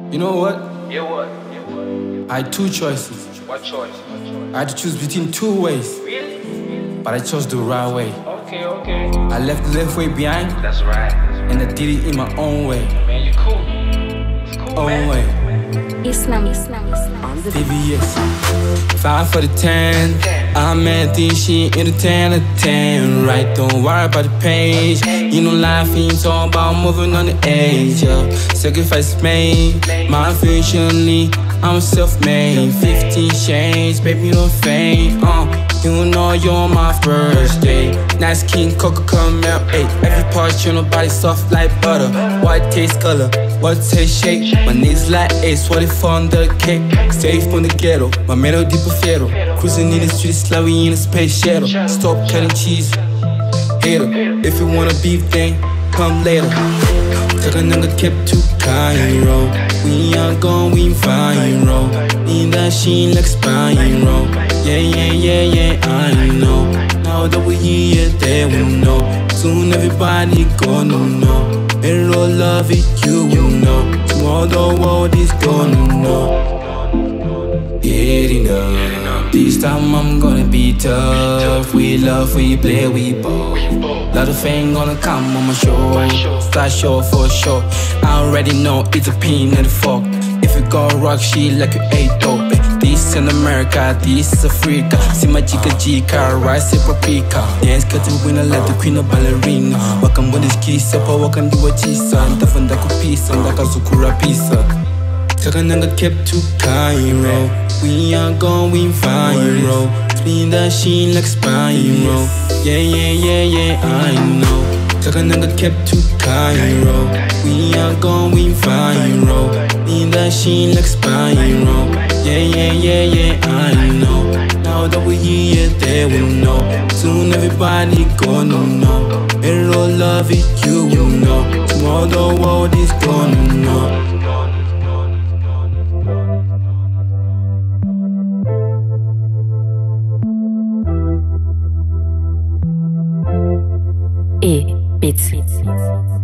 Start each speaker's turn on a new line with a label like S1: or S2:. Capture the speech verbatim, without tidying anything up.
S1: You know what?
S2: Yeah, what? Yeah, what?
S1: I had two choices.
S2: What choice? What choice?
S1: I had to choose between two ways,
S2: Really?
S1: but I chose the right way.
S2: Okay, okay.
S1: I left the left way behind,
S2: That's right.
S1: and I did it in my own way.
S2: Man, you cool. It's cool,
S1: Own
S2: man.
S1: way.
S3: E SNUM, E SNUM, E SNUM.
S1: V V S. Five for the ten. I'm at this shit in the ten of ten. Right, don't worry about the page. You know life ain't all about moving on the edge. Yeah. Sacrifice made. My efficiently, I'm self-made. Fifteen shades, baby, don't faint. Uh, you know you're my first date. Nice King Coca Caramel eight. Every part your body soft like butter. White taste color, what taste shape. My knees like ace, what if on the cake. Safe from the ghetto, my melody perfecto. Cruising in the streets like we in a space shuttle. Stop cutting cheese, hater. If you wanna beef, then come later. Takananga kept to Cairo. We are going, we viral. In that sheen like spiral. Yeah, yeah, yeah, yeah, I know. Now that we're here, they will know. Soon everybody gonna know. Hero love it, you will know. Tomorrow the world is gonna know. Getting up. This time I'm gonna be tough. We love, we play, we ball. Lot of fame gonna come on my show. Start show for sure. I already know it's a pin and a fork. If you go rock shit like you ate dope. This in America, this is Africa. See my chica chica, rice and paprika. Dance cut the winner like the queen of ballerina. Welcome with this kiss up, welcome to what she's on. Tafanda kupisa, ndaka sukura pizza. Takananga kept to Cairo. We are going viral. Spin that shit like spiral. Yeah, yeah, yeah, yeah, I know. Takananga kept to Cairo. We are going viral. Spin that shit like spiral. Yeah, yeah, yeah, yeah, I know. Now that we're here, they will know. Soon everybody gonna know. Hero love it, you will know. Tomorrow the world is gonna know.
S3: E Explicit.